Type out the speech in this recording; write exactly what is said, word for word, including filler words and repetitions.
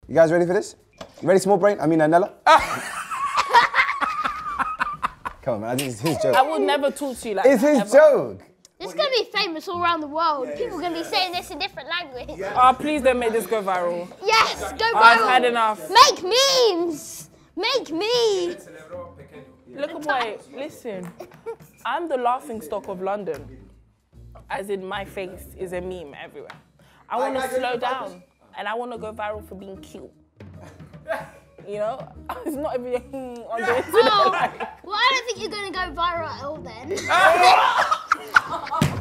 You guys ready for this? You ready, small brain? I mean, Anella? Come on, man, it's his joke. I would never talk to you like it's that. It's his ever. joke. This is going to be famous all around the world. Yeah, People are going to be saying this in different language. Yeah. Oh, please don't make this go viral. Yes, go viral. I've had enough. Make memes. Make me. Look at my, listen. I'm the laughing stock of London. As in my face is a meme everywhere. I want to slow down and I want to go viral for being cute. You know? It's not even on the internet. Oh, well, I don't think you're going to go viral at all then.